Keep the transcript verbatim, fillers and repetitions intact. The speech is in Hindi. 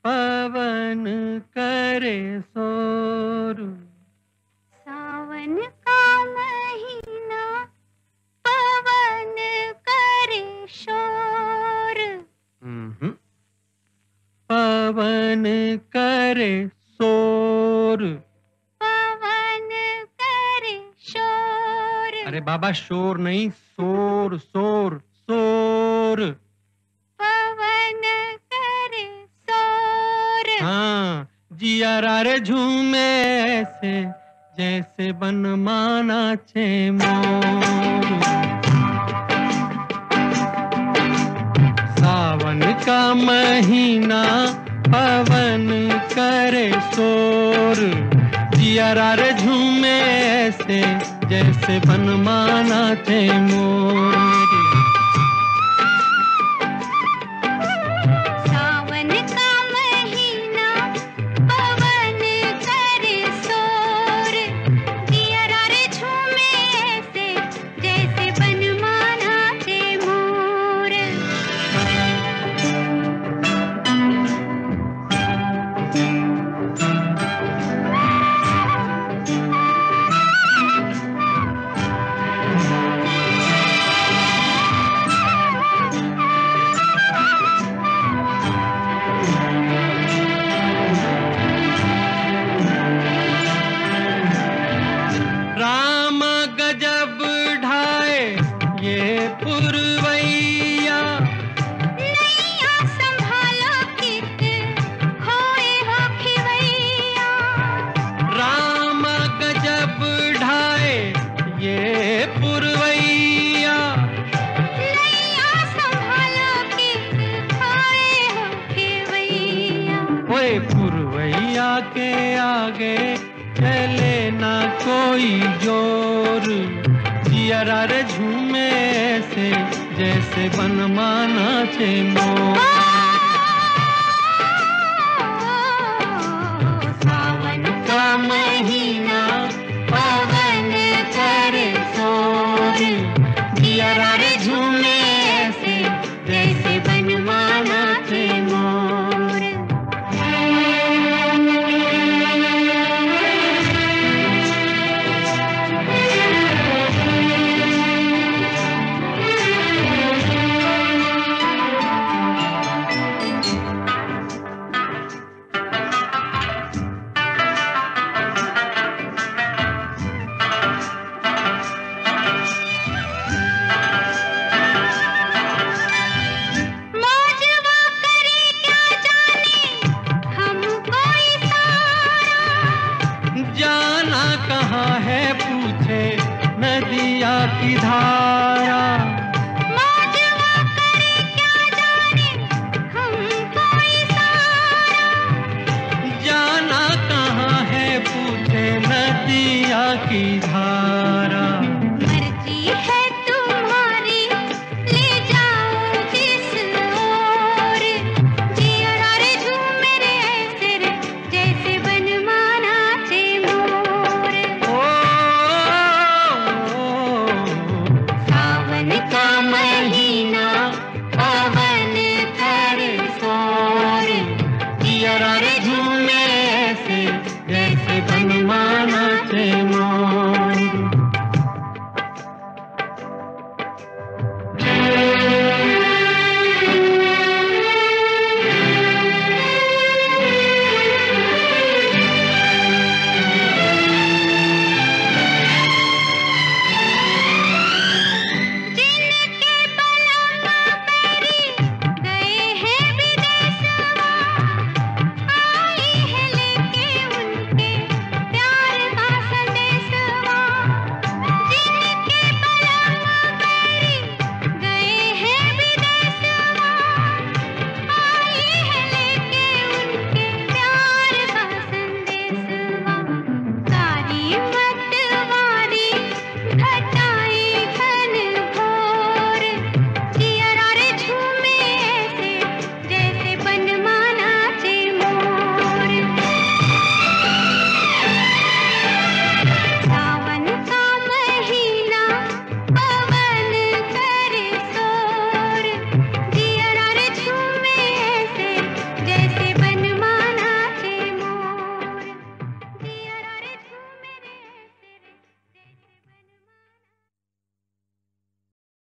पवन करे शोर। सावन का महीना पवन करे शोर। हम्म, पवन करे शोर। पवन करे शोर। अरे बाबा शोर नहीं, शोर शोर शोर। पवन करे शोर। हाँ, जियारा रे झूमे ऐसे जैसे बनमाना छे मोर। सावन का महीना पवन करे शोर। जियारा रे झूमे ऐसे जैसे बनमाना छे मोर। सावन का महीना पवन करे शोर। जियारा रे झूमे ऐसे जैसे बनमाना छे मोर। राम गजब ढाए ये पुरवैया। नैया संभालो कित खोए हो खिवैया। राम गजब ढाए ये पुरवैया। नैया संभालो कित खोए हो खिवैया। ओए पुरवैया के आगे चले ना कोई जोर। जियारा रे झूमे ऐसे जैसे बनमाना छे मोर।